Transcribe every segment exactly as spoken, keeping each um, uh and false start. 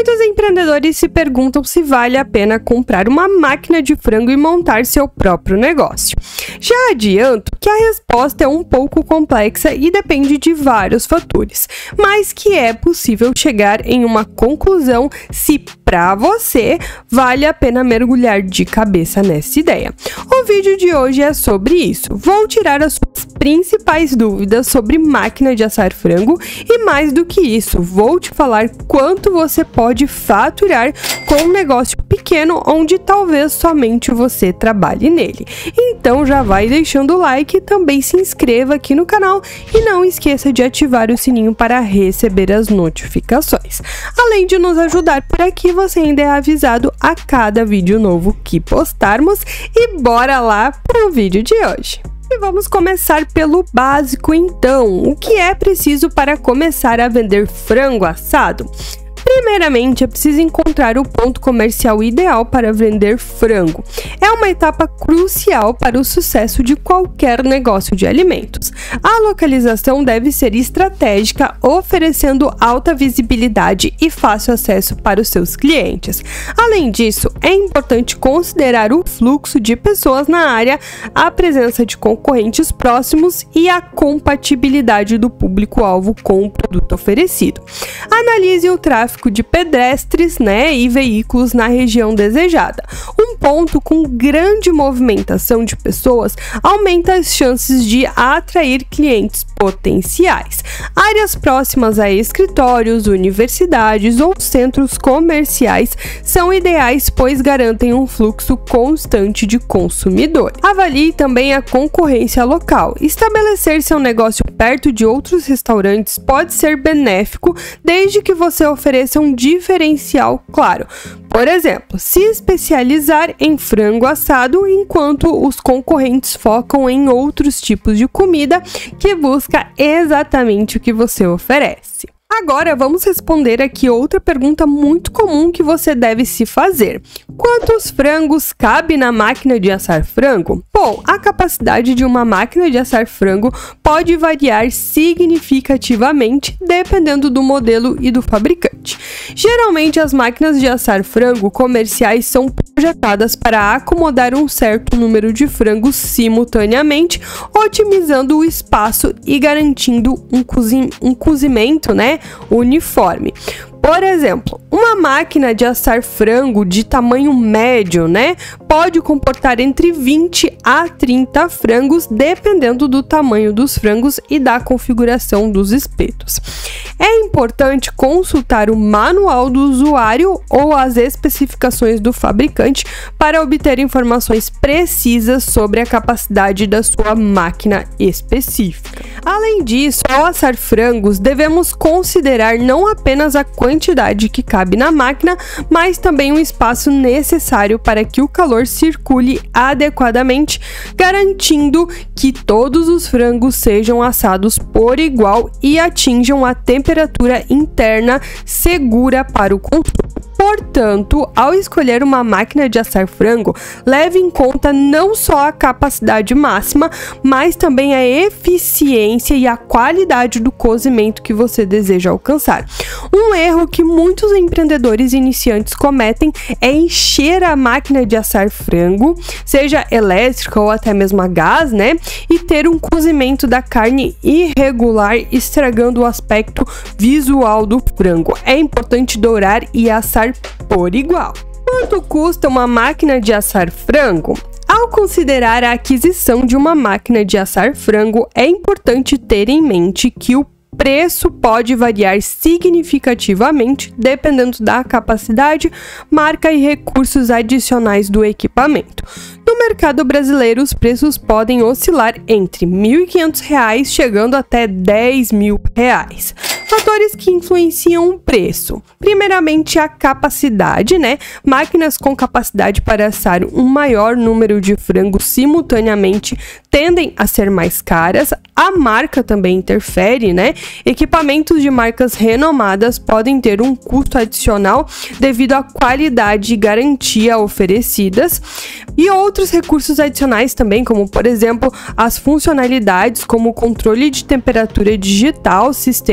Muitos empreendedores se perguntam se vale a pena comprar uma máquina de frango e montar seu próprio negócio. Já adianto que a resposta é um pouco complexa e depende de vários fatores, mas que é possível chegar em uma conclusão se para você vale a pena mergulhar de cabeça nessa ideia. O vídeo de hoje é sobre isso. Vou tirar as suas principais dúvidas sobre máquina de assar frango e, mais do que isso, vou te falar quanto você pode faturar com um negócio pequeno onde talvez somente você trabalhe nele. Então já vai deixando o like, também se inscreva aqui no canal e não esqueça de ativar o sininho para receber as notificações. Além de nos ajudar por aqui, você ainda é avisado a cada vídeo novo que postarmos. E bora lá para o vídeo de hoje. E vamos começar pelo básico então. O que é preciso para começar a vender frango assado? Primeiramente, é preciso encontrar o ponto comercial ideal para vender frango. É uma etapa crucial para o sucesso de qualquer negócio de alimentos. A localização deve ser estratégica, oferecendo alta visibilidade e fácil acesso para os seus clientes. Além disso, é importante considerar o fluxo de pessoas na área, a presença de concorrentes próximos e a compatibilidade do público-alvo com o produto oferecido. Analise o tráfego de pedestres, né, e veículos na região desejada. Um ponto com grande movimentação de pessoas aumenta as chances de atrair clientes potenciais. Áreas próximas a escritórios, universidades ou centros comerciais são ideais, pois garantem um fluxo constante de consumidor. Avalie também a concorrência local. Estabelecer seu negócio perto de outros restaurantes pode ser benéfico, desde que você ofereça um diferencial claro. Por exemplo, se especializar em frango assado enquanto os concorrentes focam em outros tipos de comida que busca exatamente o que você oferece. Agora vamos responder aqui outra pergunta muito comum que você deve se fazer. Quantos frangos cabe na máquina de assar frango? Bom, a capacidade de uma máquina de assar frango pode variar significativamente dependendo do modelo e do fabricante. Geralmente, as máquinas de assar frango comerciais são projetadas para acomodar um certo número de frangos simultaneamente, otimizando o espaço e garantindo um, cozi um cozimento, né, uniforme. Por exemplo, uma máquina de assar frango de tamanho médio, né, pode comportar entre vinte a trinta frangos, dependendo do tamanho dos frangos e da configuração dos espetos. É importante consultar o manual do usuário ou as especificações do fabricante para obter informações precisas sobre a capacidade da sua máquina específica. Além disso, ao assar frangos, devemos considerar não apenas a quantidade que cabe na máquina, mas também o espaço necessário para que o calor circule adequadamente, garantindo que todos os frangos sejam assados por igual e atinjam a temperatura interna segura para o consumo. Portanto, ao escolher uma máquina de assar frango, leve em conta não só a capacidade máxima, mas também a eficiência e a qualidade do cozimento que você deseja alcançar. Um erro que muitos empreendedores iniciantes cometem é encher a máquina de assar frango, seja elétrica ou até mesmo a gás, né, e ter um cozimento da carne irregular, estragando o aspecto visual do frango. É importante dourar e assar por igual. Quanto custa uma máquina de assar frango? Ao considerar a aquisição de uma máquina de assar frango, é importante ter em mente que o preço pode variar significativamente dependendo da capacidade, marca e recursos adicionais do equipamento. No mercado brasileiro, os preços podem oscilar entre mil e quinhentos reais, chegando até dez mil reais. Fatores que influenciam o preço. Primeiramente, a capacidade, né? Máquinas com capacidade para assar um maior número de frangos simultaneamente tendem a ser mais caras. A marca também interfere, né? Equipamentos de marcas renomadas podem ter um custo adicional devido à qualidade e garantia oferecidas. E outros recursos adicionais também, como por exemplo, as funcionalidades como controle de temperatura digital, sistemas de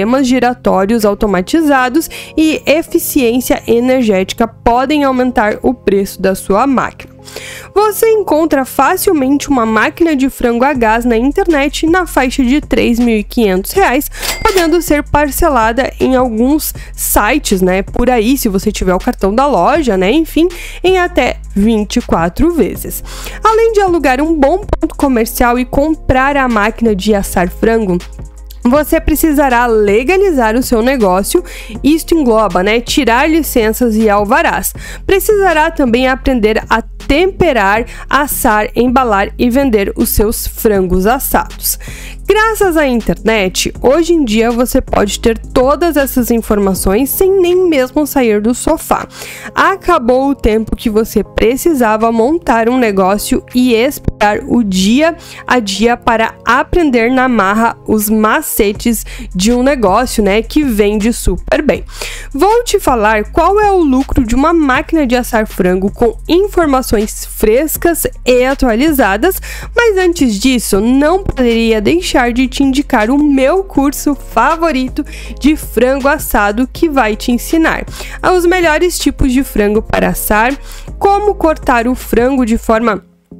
giratórios automatizados e eficiência energética podem aumentar o preço da sua máquina. Você encontra facilmente uma máquina de frango a gás na internet na faixa de três mil e quinhentos reais, podendo ser parcelada em alguns sites, né, por aí, se você tiver o cartão da loja, né, enfim, em até vinte e quatro vezes. Além de alugar um bom ponto comercial e comprar a máquina de assar frango, você precisará legalizar o seu negócio. Isto engloba, né, tirar licenças e alvarás. Precisará também aprender a temperar, assar, embalar e vender os seus frangos assados. Graças à internet, hoje em dia você pode ter todas essas informações sem nem mesmo sair do sofá. Acabou o tempo que você precisava montar um negócio e esperar o dia a dia para aprender na marra os macetes de um negócio, né, que vende super bem. Vou te falar qual é o lucro de uma máquina de assar frango com informações frescas e atualizadas, mas antes disso, não poderia deixar de te indicar o meu curso favorito de frango assado, que vai te ensinar os melhores tipos de frango para assar, como cortar o frango de forma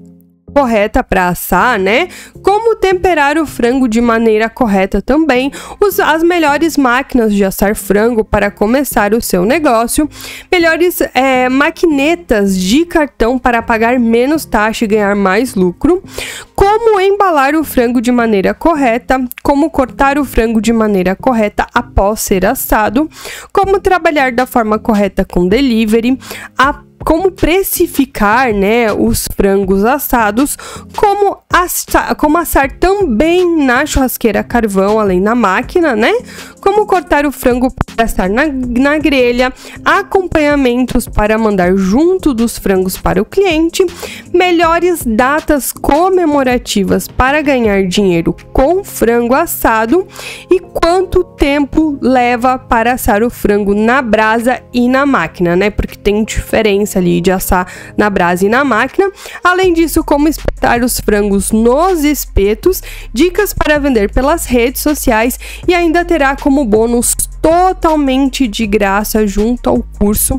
correta para assar, né? Como temperar o frango de maneira correta também, os, as melhores máquinas de assar frango para começar o seu negócio, melhores é, maquinetas de cartão para pagar menos taxa e ganhar mais lucro, como embalar o frango de maneira correta, como cortar o frango de maneira correta após ser assado, como trabalhar da forma correta com delivery, a como precificar, né, os frangos assados, como assar, como assar também na churrasqueira a carvão, além da máquina, né, como cortar o frango para assar na, na grelha, acompanhamentos para mandar junto dos frangos para o cliente, melhores datas comemorativas para ganhar dinheiro com frango assado e quanto tempo leva para assar o frango na brasa e na máquina, né, porque tem diferença ali de assar na brasa e na máquina. Além disso, como espetar os frangos nos espetos, dicas para vender pelas redes sociais e ainda terá como bônus totalmente de graça junto ao curso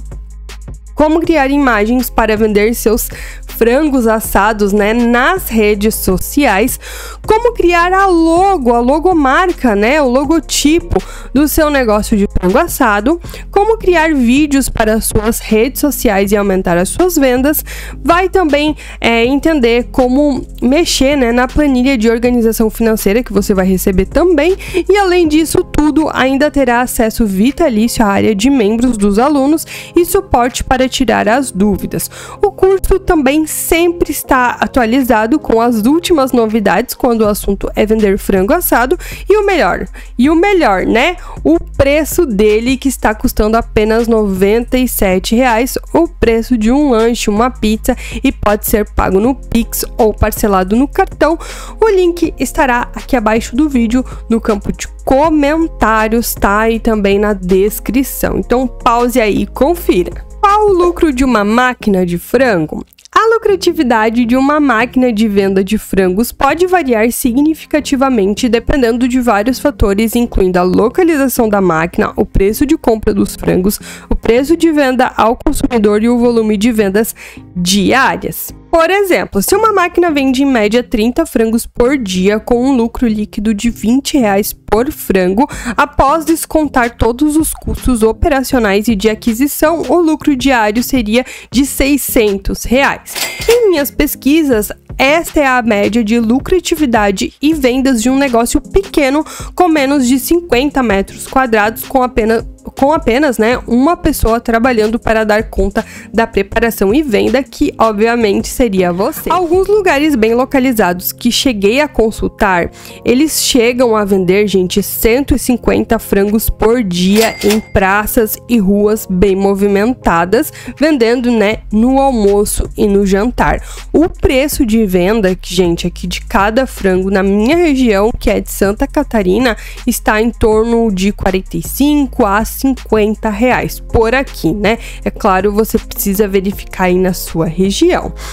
como criar imagens para vender seus frangos assados, né, nas redes sociais, como criar a logo, a logomarca, né, o logotipo do seu negócio de frango assado, como criar vídeos para suas redes sociais e aumentar as suas vendas. Vai também é, entender como mexer, né, na planilha de organização financeira que você vai receber também, e além disso tudo, ainda terá acesso vitalício à área de membros dos alunos e suporte para tirar as dúvidas. O curso também sempre está atualizado com as últimas novidades quando o assunto é vender frango assado, e o melhor, e o melhor, né? O preço dele, que está custando apenas noventa e sete reais, o preço de um lanche, uma pizza, e pode ser pago no Pix ou parcelado no cartão. O link estará aqui abaixo do vídeo, no campo de comentários, tá? E também na descrição. Então pause aí e confira. Qual o lucro de uma máquina de frango? A lucratividade de uma máquina de venda de frangos pode variar significativamente dependendo de vários fatores, incluindo a localização da máquina, o preço de compra dos frangos, o preço de venda ao consumidor e o volume de vendas diárias. Por exemplo, se uma máquina vende em média trinta frangos por dia com um lucro líquido de vinte reais por frango, após descontar todos os custos operacionais e de aquisição, o lucro diário seria de seiscentos reais. Em minhas pesquisas, esta é a média de lucratividade e vendas de um negócio pequeno com menos de cinquenta metros quadrados, com apenas com apenas, né, uma pessoa trabalhando para dar conta da preparação e venda, que obviamente seria você. Alguns lugares bem localizados que cheguei a consultar, eles chegam a vender, gente, cento e cinquenta frangos por dia em praças e ruas bem movimentadas, vendendo, né, no almoço e no jantar. O preço de venda, gente, aqui de cada frango na minha região, que é de Santa Catarina, está em torno de quarenta e cinco a cinquenta reais por aqui, né? É claro, você precisa verificar aí na sua região.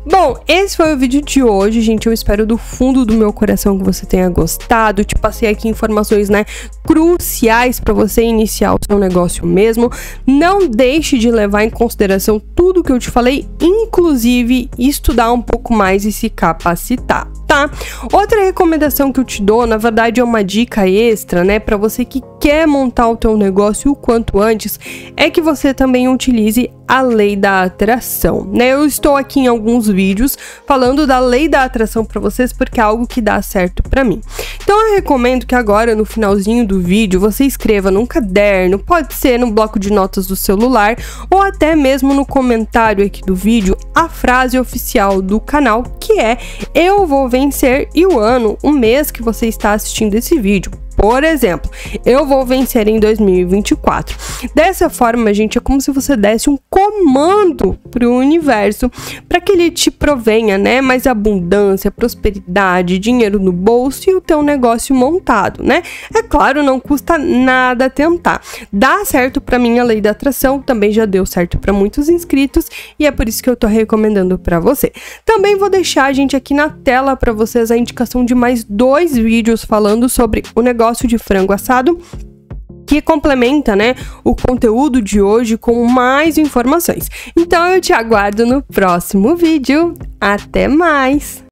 Bom, esse foi o vídeo de hoje, gente. Eu espero do fundo do meu coração que você tenha gostado. Te passei aqui informações, né, cruciais para você iniciar o seu negócio mesmo. Não deixe de levar em consideração tudo que eu te falei, inclusive estudar um pouco mais e se capacitar, tá? Outra recomendação que eu te dou, na verdade, é uma dica extra, né, para você que quer montar o teu negócio o quanto antes, é que você também utilize a lei da atração, né? Eu estou aqui em alguns vídeos falando da lei da atração para vocês porque é algo que dá certo para mim. Então eu recomendo que agora no finalzinho do vídeo você escreva num caderno, pode ser no bloco de notas do celular ou até mesmo no comentário aqui do vídeo a frase oficial do canal, que é "eu vou vencer" e o ano, o mês que você está assistindo esse vídeo. Por exemplo, eu vou vencer em dois mil e vinte e quatro. Dessa forma, gente, é como se você desse um comando para o universo para que ele te provenha, né, mais abundância, prosperidade, dinheiro no bolso e o teu negócio montado, né? É claro, não custa nada tentar. Dá certo para mim a lei da atração, também já deu certo para muitos inscritos e é por isso que eu tô recomendando para você. Também vou deixar, gente, aqui na tela para vocês a indicação de mais dois vídeos falando sobre o negócio de frango assado, que complementa, né, o conteúdo de hoje com mais informações. Então eu te aguardo no próximo vídeo. Até mais!